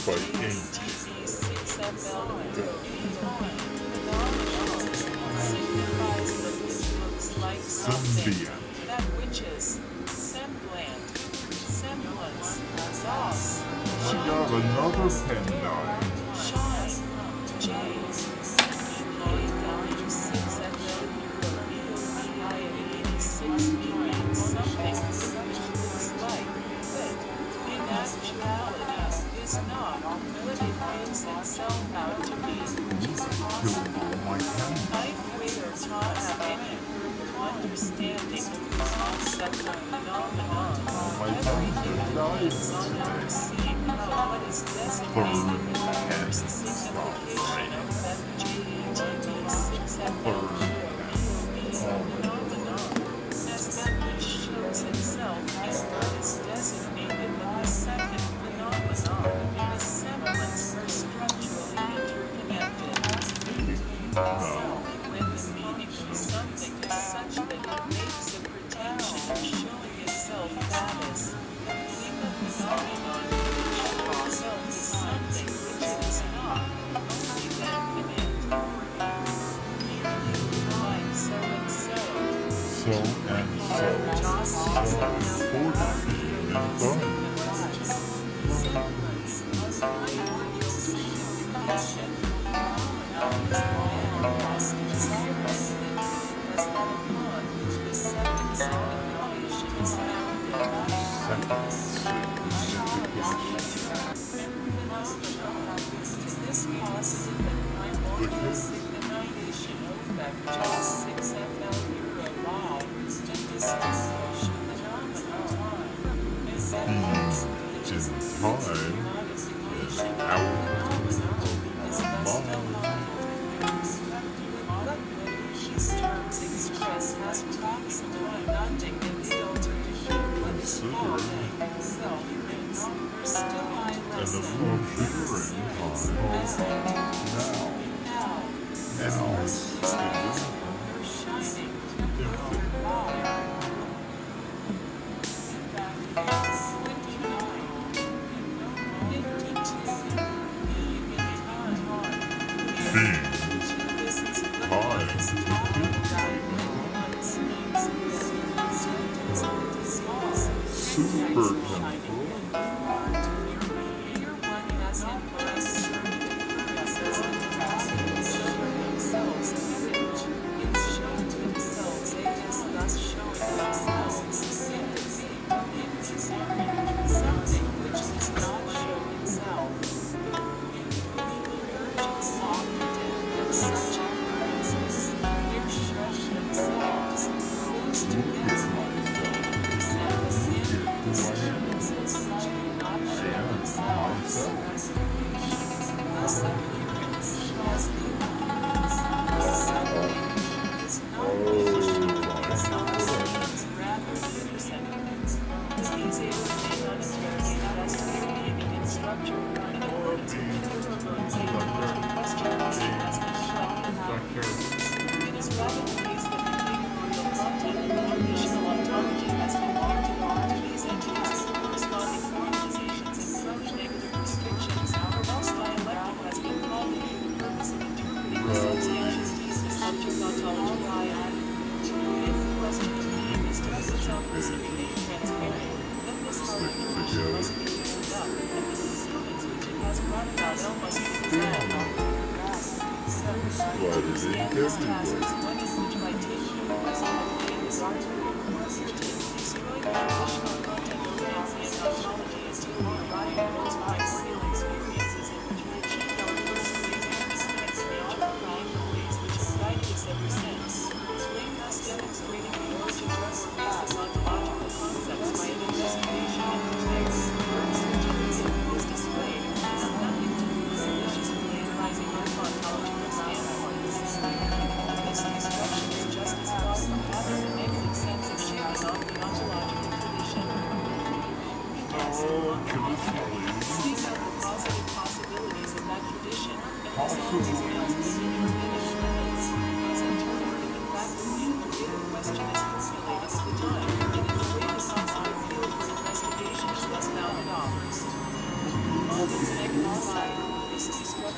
by ink. Symbiont. That which is semblant, semblance, sauce. I got another penknife. Shine, J, EPILEPSY, 86 something which looks like, but in actuality is not what it makes itself out to be. I waiter taught have any understanding of the concept of phenomenon. Everything depends on our seeing how what is designated in the first signification of that JATB6FL phenomenon as that which shows itself as what is designated in the second phenomenon. The semblance are structurally interconnected. When the meaning of something is such that it makes a pretension of showing itself that is, in the phenomenon which shows itself as something which it is not, only then can it merely like so and so. So and so. Semblance of primordial signification. These terms express as proximal nothing in the alternative what is called self-rinse. There's still my lesson. Now. You're shining. Wow. 29. 52. Super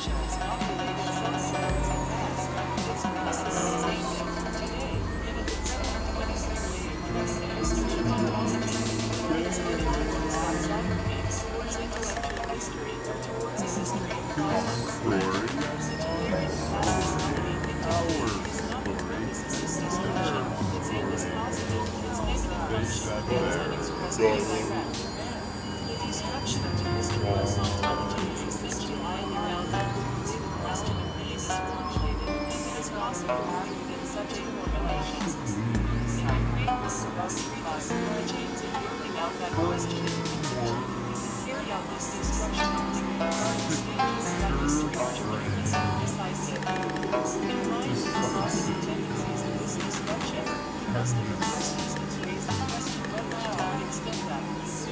discretion is not related citizens and past. Its criticism is aimed at today, in a different 23rd history of ontology, towards towards cybercase, towards intellectual history, towards a history of consciousness. Literary capacity, intelligence is not the purpose of this discussion. Its aim is positive, its negative function is inexpressibly direct. The destruction of the history of ontology is essentially now that the question of being is formulated, and it is possible to argue within such a formulation. In the great work of our treatise, the chains of working out that question in principle, you can carry out this destruction only regarding stages of that history which are implicit and decisive. In line with the positive tendencies of this destruction, you must in the first instance raise the question whether to what extent that.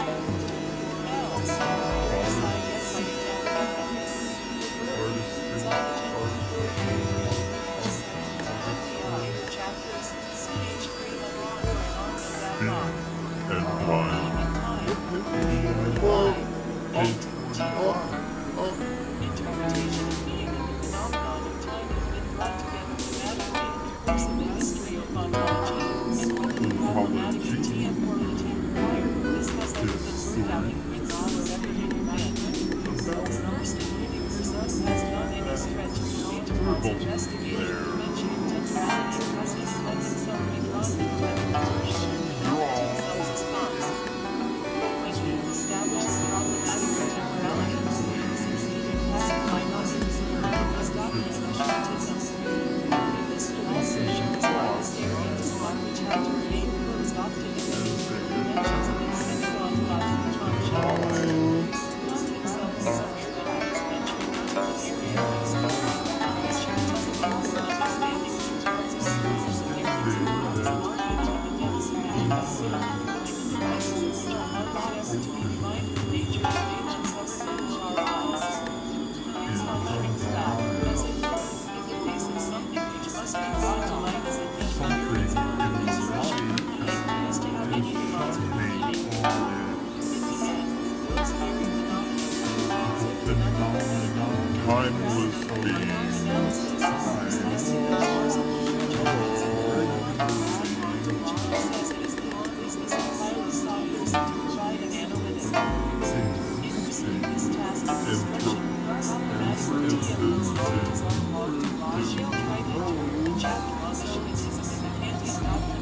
Interpretation of being and the phenomenon of time have been brought together thematically, use of the history of ontology, and whether the problematic of temporality required. This has ever been worked out in grids all of everyday life. The first and universe has not any stretch of the intervals investigating the dimension of temporality because he let himself be drawn to the conversion of himself's response. When we have established the problematic of temporality, we have succeeded in classifying objects as doctrine of Shintism. And this will also show us why this area is one which had to remain closed off to the dimensions of its semi-ontological function. Kant himself is aware that I was venturing into an area of exploring as Shintism also understanding the terms of physics and everything else more into the depths of manifestation, like the devices which are hardly ever to be defined in nature and agents ever finish our lives. Hence one shrinks back, as it were, in the face of something which must be brought to light as a deep appearance of reconstruction, and it appears to have any thoughts of meaning. In the end, those very phenomena will Timeless being. analysis is precisely the source of the interpretation of the word. Which says it is the only business of philosophists to provide an analytic. In pursuing this task of discretion, problematic is our call to law shall try to interpret the chapter on the Shintism in the Kantian doctrine